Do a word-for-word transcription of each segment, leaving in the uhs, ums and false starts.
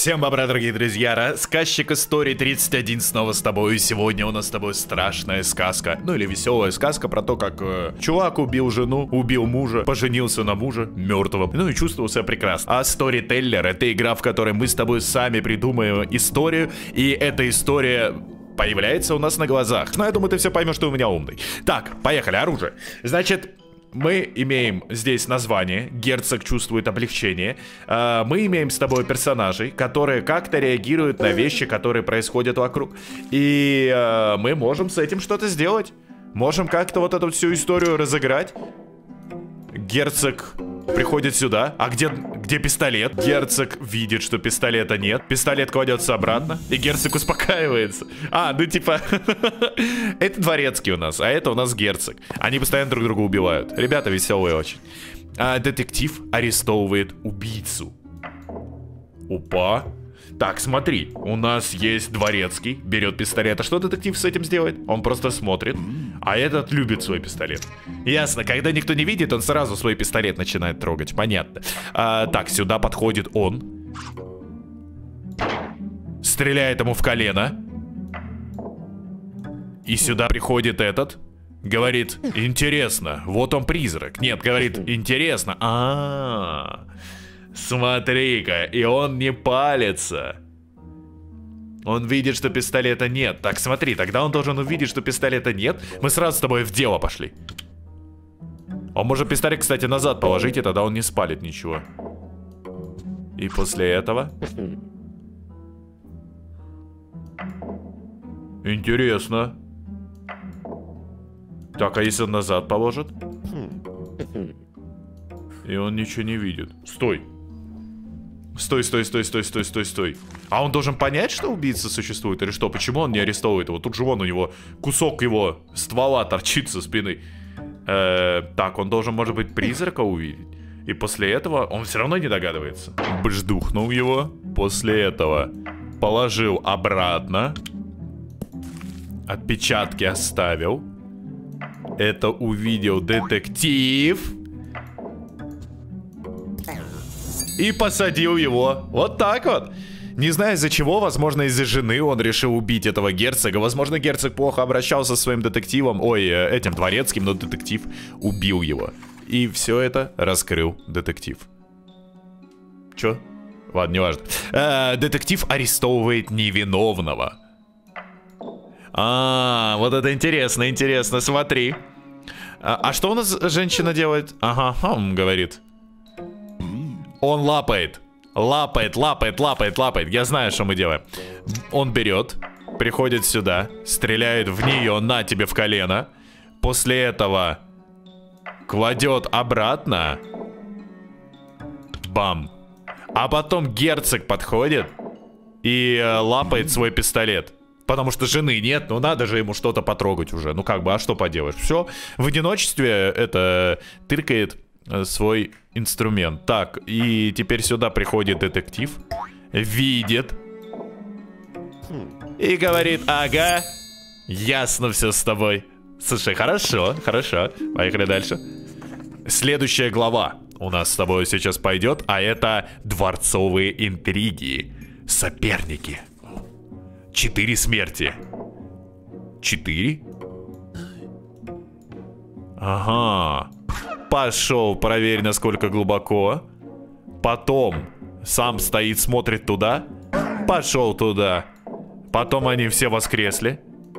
Всем добра, дорогие друзья, рассказчик истории тридцать один снова с тобой. И сегодня у нас с тобой страшная сказка, ну или веселая сказка про то, как э, чувак убил жену, убил мужа, поженился на муже мертвого, ну и чувствовал себя прекрасно. А Storyteller — это игра, в которой мы с тобой сами придумаем историю, и эта история появляется у нас на глазах. Но я думаю, ты все поймешь, что у меня умный. Так, поехали, оружие. Значит... Мы имеем здесь название, герцог чувствует облегчение. Мы имеем с тобой персонажей, которые как-то реагируют на вещи, которые происходят вокруг. И мы можем с этим что-то сделать. Можем как-то вот эту всю историю разыграть. Герцог приходит сюда. А где, где пистолет? Герцог видит, что пистолета нет. Пистолет кладется обратно, и герцог успокаивается. А, ну типа... Это дворецкий у нас, а это у нас герцог. Они постоянно друг друга убивают. Ребята веселые очень. А, детектив арестовывает убийцу. Опа. Так, смотри, у нас есть дворецкий, берет пистолет. А что детектив с этим сделает? Он просто смотрит. А этот любит свой пистолет. Ясно, когда никто не видит, он сразу свой пистолет начинает трогать. Понятно. А, так, сюда подходит он. Стреляет ему в колено. И сюда приходит этот. Говорит, интересно, вот он призрак. Нет, говорит, интересно. А-а-а. Смотри-ка, и он не палится. Он видит, что пистолета нет. Так, смотри, тогда он должен увидеть, что пистолета нет. Мы сразу с тобой в дело пошли. Он может пистолет, кстати, назад положить, и тогда он не спалит ничего. И после этого... Интересно. Так, а если он назад положит? И он ничего не видит. Стой. Стой, стой, стой, стой, стой, стой, стой. А он должен понять, что убийца существует или что? Почему он не арестовывает его? Тут же вон у него кусок его ствола торчит со спины. Э, так, он должен, может быть, призрака увидеть. И после этого он все равно не догадывается. Бждухнул его. После этого положил обратно. Отпечатки оставил. Это увидел детектив. И посадил его. Вот так вот. Не знаю из-за чего, возможно из-за жены он решил убить этого герцога. Возможно герцог плохо обращался со своим детективом. Ой, этим дворецким, но детектив убил его. И все это раскрыл детектив. Чё? Ладно, неважно. Э, детектив арестовывает невиновного. А, вот это интересно, интересно, смотри. А, а что у нас женщина делает? Ага, хм, говорит. Он лапает, лапает, лапает, лапает, лапает. Я знаю, что мы делаем. Он берет, приходит сюда, стреляет в нее, на тебе в колено. После этого кладет обратно. Бам. А потом герцог подходит и э, лапает свой пистолет. Потому что жены нет, ну надо же ему что-то потрогать уже. Ну как бы, а что поделаешь? Все, в одиночестве это тыркает свой инструмент. Так, и теперь сюда приходит детектив. Видит. И говорит, ага, ясно все с тобой. Слушай, хорошо, хорошо. Поехали дальше. Следующая глава у нас с тобой сейчас пойдет. А это дворцовые интриги. Соперники. Четыре смерти. Четыре? Ага. Пошел, проверь, насколько глубоко. Потом сам стоит, смотрит туда. Пошел туда. Потом они все воскресли.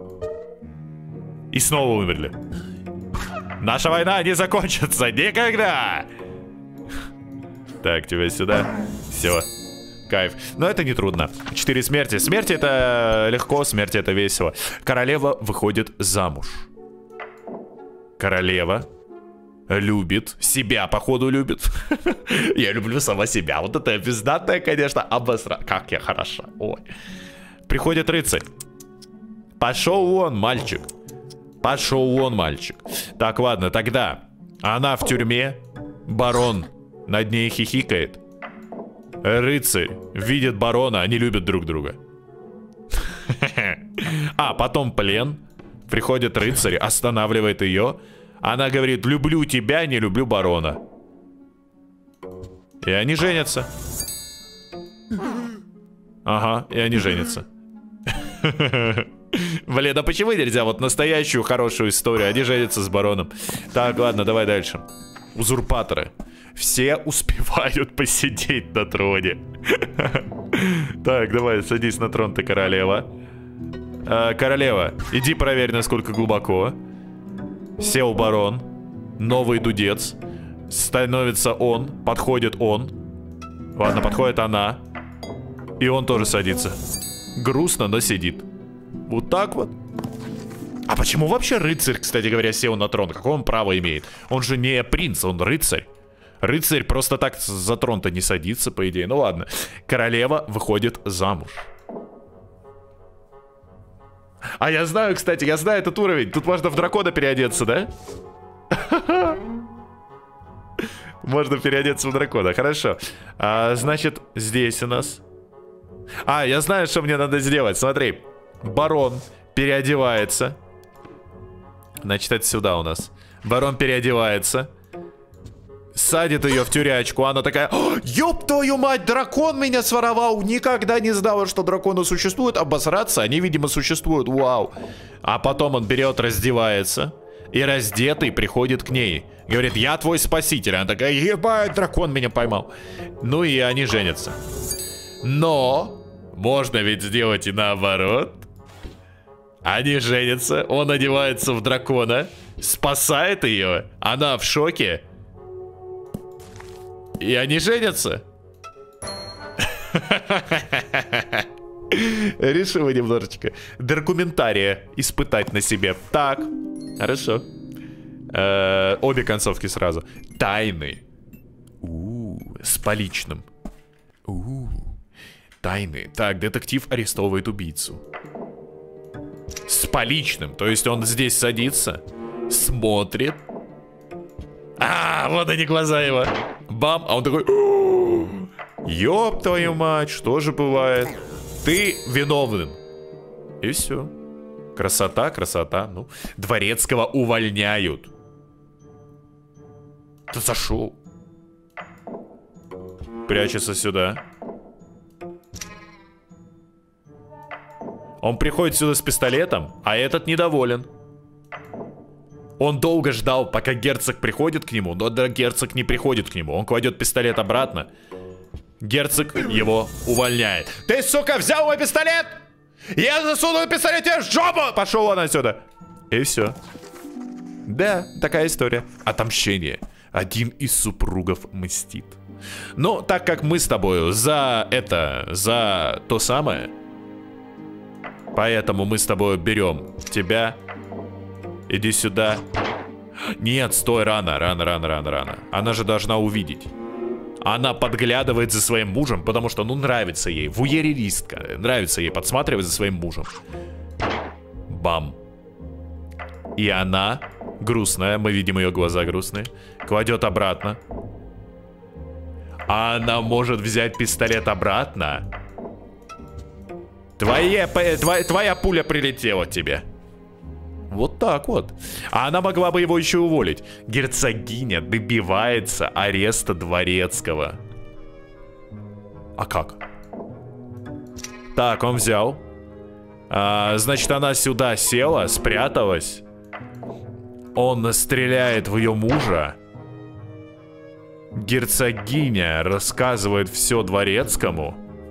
И снова умерли. Наша война не закончится никогда. Так, тебя сюда. Все. Кайф. Но это не трудно. Четыре смерти. Смерти это легко, смерти это весело. Королева выходит замуж. Королева любит себя, походу любит. Я люблю сама себя. Вот это пиздатая, конечно, обосра. Как я хороша. Ой. Приходит рыцарь. Пошел вон, мальчик. Пошел вон, мальчик. Так, ладно, тогда она в тюрьме. Барон над ней хихикает. Рыцарь видит барона, они любят друг друга. А, потом плен. Приходит рыцарь, останавливает ее. Она говорит, люблю тебя, не люблю барона. И они женятся. Ага, и они женятся. Блин, а почему нельзя вот настоящую хорошую историю? Они женятся с бароном. Так, ладно, давай дальше. Узурпаторы. Все успевают посидеть на троне. Так, давай, садись на трон, ты королева. а, Королева, иди проверь, насколько глубоко. Сел барон. Новый дудец. Становится он, подходит он. Ладно, подходит она. И он тоже садится. Грустно, но сидит. Вот так вот. А почему вообще рыцарь, кстати говоря, сел на трон? Какое он право имеет? Он же не принц, он рыцарь. Рыцарь просто так за трон-то не садится, по идее. Ну ладно. Королева выходит замуж. А я знаю, кстати, я знаю этот уровень. Тут можно в дракона переодеться, да? Можно переодеться в дракона, хорошо. а, Значит, здесь у нас... А, я знаю, что мне надо сделать. Смотри, барон переодевается. Значит, это сюда у нас. Барон переодевается. Садит ее в тюрячку. Она такая: ёб твою мать, дракон меня своровал. Никогда не знала, что драконы существуют. Обосраться, они, видимо, существуют. Вау. А потом он берет, раздевается. И раздетый приходит к ней. Говорит: я твой спаситель. Она такая: ебать, дракон меня поймал. Ну и они женятся. Но можно ведь сделать и наоборот. Они женятся, он одевается в дракона, спасает ее, она в шоке. И они женятся. Решила немножечко документария испытать на себе. Так, хорошо. Э-э, обе концовки сразу. Тайны. У-у-у, с поличным. У-у-у. Тайны. Так, детектив арестовывает убийцу. С поличным. То есть он здесь садится, смотрит. А, вот они глаза его. Бам, а он такой: ёб твою мать, что же бывает? Ты виновен. И все. Красота, красота. Ну, Дворецкого увольняют. Ты зашел. Прячется сюда. Он приходит сюда с пистолетом, а этот недоволен. Он долго ждал, пока герцог приходит к нему, но да, герцог не приходит к нему. Он кладет пистолет обратно. Герцог его увольняет. Ты, сука, взял мой пистолет? Я засунул пистолет тебе в жопу! Пошел он отсюда. И все. Да, такая история. Отомщение. Один из супругов мстит. Но так как мы с тобою за это, за то самое, поэтому мы с тобой берем тебя. Иди сюда. Нет, стой, рано, рано, рано, рано, рано. Она же должна увидеть. Она подглядывает за своим мужем, потому что, ну, нравится ей. Вуйеристка. Нравится ей подсматривать за своим мужем. Бам. И она, грустная, мы видим ее глаза грустные, кладет обратно. А она может взять пистолет обратно. Твоя, твоя, твоя пуля прилетела тебе. Вот так вот. А она могла бы его еще уволить. Герцогиня добивается ареста Дворецкого. А как? Так, он взял. а, Значит, она сюда села, спряталась. Он стреляет в ее мужа. Герцогиня рассказывает все Дворецкому.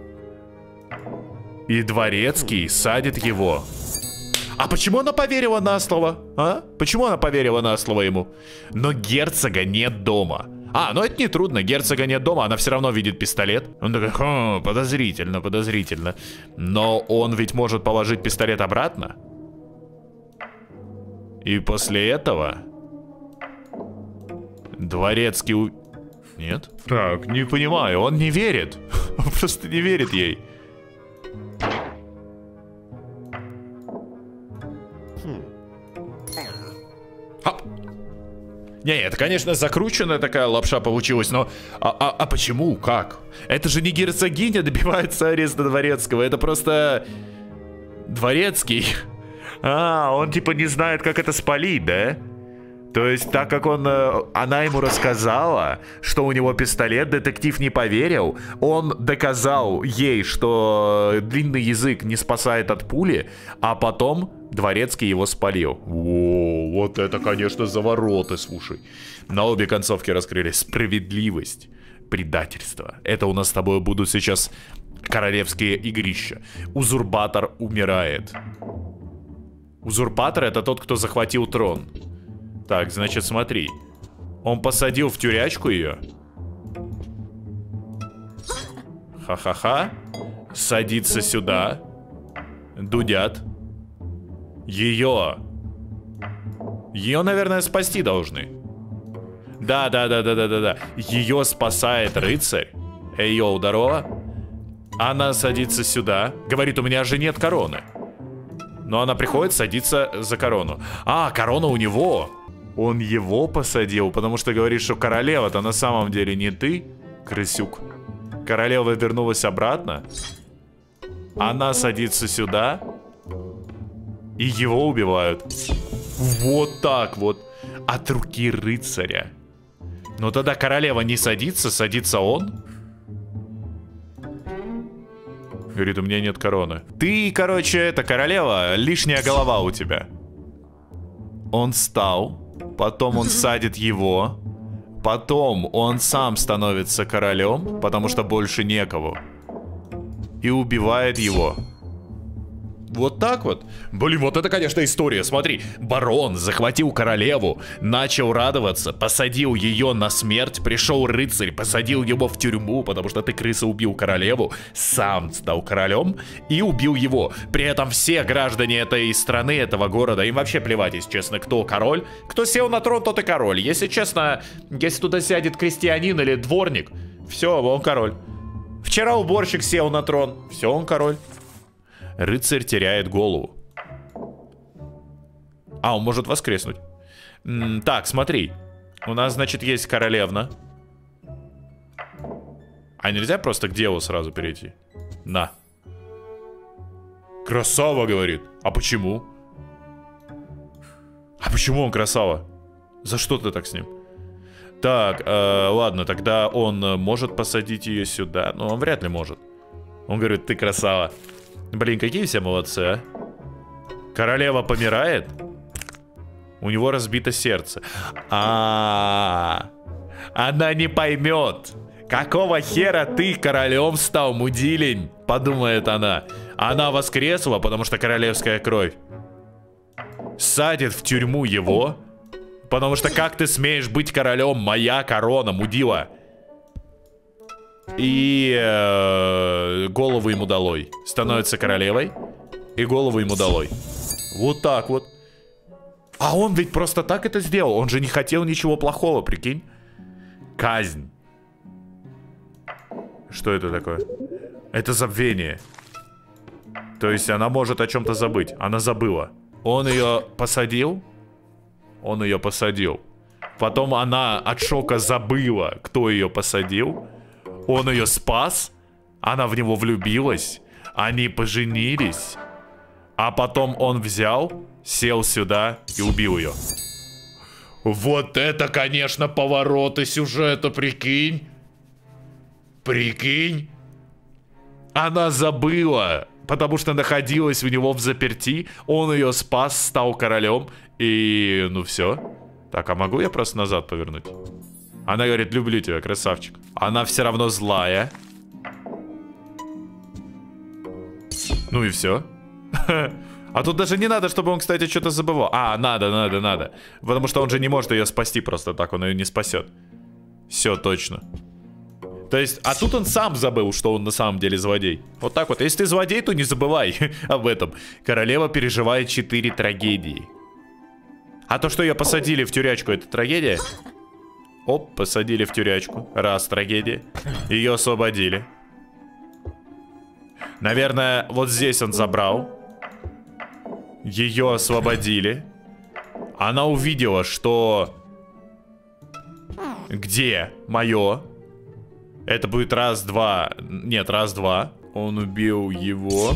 И Дворецкий садит его. А почему она поверила на слово? А? Почему она поверила на слово ему? Но герцога нет дома. А, ну это не трудно. Герцога нет дома, она все равно видит пистолет. Он такой: хм, подозрительно, подозрительно. Но он ведь может положить пистолет обратно. И после этого Дворецкий у... Нет? Так, не понимаю, он не верит. Он просто не верит ей. Не, это, конечно, закрученная такая лапша получилась, но... А, а, а почему? Как? Это же не герцогиня добивается ареста Дворецкого, это просто... Дворецкий. А, он типа не знает, как это спалить, да? То есть, так как он, она ему рассказала, что у него пистолет, детектив не поверил, он доказал ей, что длинный язык не спасает от пули, а потом Дворецкий его спалил. О, вот это, конечно, завороты, слушай. На обе концовки раскрылись. Справедливость, предательство. Это у нас с тобой будут сейчас королевские игрища. Узурпатор умирает. Узурпатор — это тот, кто захватил трон. Так, значит, смотри. Он посадил в тюрячку ее. Ха-ха-ха. Садится сюда. Дудят. Ее. Ее, наверное, спасти должны. Да-да-да-да-да-да-да. Ее спасает рыцарь. Эйо, здорово. Она садится сюда. Говорит, у меня же нет короны. Но она приходит, садится за корону. А, корона у него. Он его посадил, потому что говорит, что королева-то на самом деле не ты, крысюк. Королева вернулась обратно. Она садится сюда. И его убивают. Вот так вот. От руки рыцаря. Но тогда королева не садится, садится он. Говорит, у меня нет короны. Ты, короче, это королева, лишняя голова у тебя. Он встал. Потом он садит его. Потом он сам становится королем, потому что больше некого. И убивает его. Вот так вот. Блин, вот это, конечно, история. Смотри, барон захватил королеву, начал радоваться, посадил ее на смерть, пришел рыцарь, посадил его в тюрьму, потому что ты, крыса, убил королеву, сам стал королем и убил его. При этом все граждане этой страны, этого города, им вообще плевать, если честно, кто король. Кто сел на трон, тот и король. Если честно, если туда сядет крестьянин или дворник, все, он король. Вчера уборщик сел на трон, все, он король. Рыцарь теряет голову. А, он может воскреснуть. М-м, так, смотри. У нас, значит, есть королевна. А нельзя просто к делу сразу перейти? На. Красава, говорит. А почему? А почему он красава? За что ты так с ним? Так, э, ладно, тогда он может посадить ее сюда. Но он вряд ли может. Он говорит, ты красава. Блин, какие все молодцы, а? Королева помирает. У него разбито сердце. А, она не поймет. Какого хера ты королем стал, мудилень? Подумает она. Она воскресла, потому что королевская кровь. Садит в тюрьму его. Потому что как ты смеешь быть королем? Моя корона, мудила. И э, голову ему долой. Становится королевой. И голову ему долой. Вот так вот. А он ведь просто так это сделал. Он же не хотел ничего плохого, прикинь. Казнь. Что это такое? Это забвение. То есть она может о чем-то забыть. Она забыла. Он ее посадил. Он ее посадил. Потом она от шока забыла, кто ее посадил. Он ее спас. Она в него влюбилась. Они поженились. А потом он взял, сел сюда и убил ее. Вот это, конечно, повороты сюжета, прикинь. Прикинь. Она забыла, потому что находилась у него в заперти. Он ее спас, стал королем. И ну все. Так, а могу я просто назад повернуть? Она говорит, люблю тебя, красавчик. Она все равно злая. Ну и все. А тут даже не надо, чтобы он, кстати, что-то забывал. А, надо, надо, надо. Потому что он же не может ее спасти просто так. Он ее не спасет. Все, точно. То есть, а тут он сам забыл, что он на самом деле злодей. Вот так вот. Если ты злодей, то не забывай об этом. Королева переживает четыре трагедии. А то, что ее посадили в тюрячку, это трагедия? Оп, посадили в тюрячку. Раз, трагедия. Ее освободили. Наверное, вот здесь он забрал. Ее освободили. Она увидела, что... Где мое? Это будет раз, два. Нет, раз, два. Он убил его.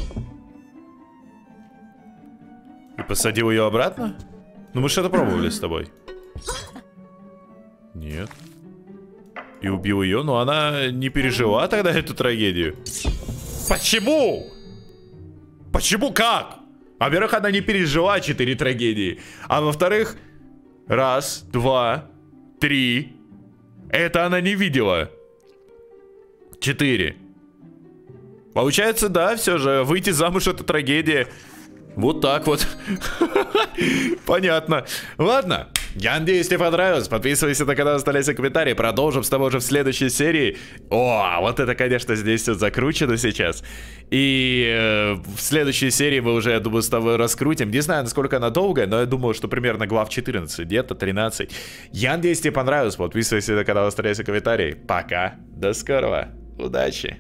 И посадил ее обратно? Ну мы что-то пробовали с тобой. Нет. И убил ее, но она не пережила тогда эту трагедию. Почему? Почему как? Во-первых, она не пережила четыре трагедии. А во-вторых, раз, два, три. Это она не видела. Четыре. Получается, да, все же, выйти замуж — это трагедия. Вот так вот. Понятно. Ладно. Я надеюсь, тебе понравилось. Подписывайся на канал, оставляйся комментарии. Продолжим с тобой уже в следующей серии. О, вот это, конечно, здесь все закручено сейчас. И э, в следующей серии мы уже, я думаю, с тобой раскрутим. Не знаю, насколько она долгая, но я думаю, что примерно глав четырнадцать, где-то тринадцать. Я надеюсь, тебе понравилось. Подписывайся на канал, оставляйся комментарии. Пока. До скорого. Удачи.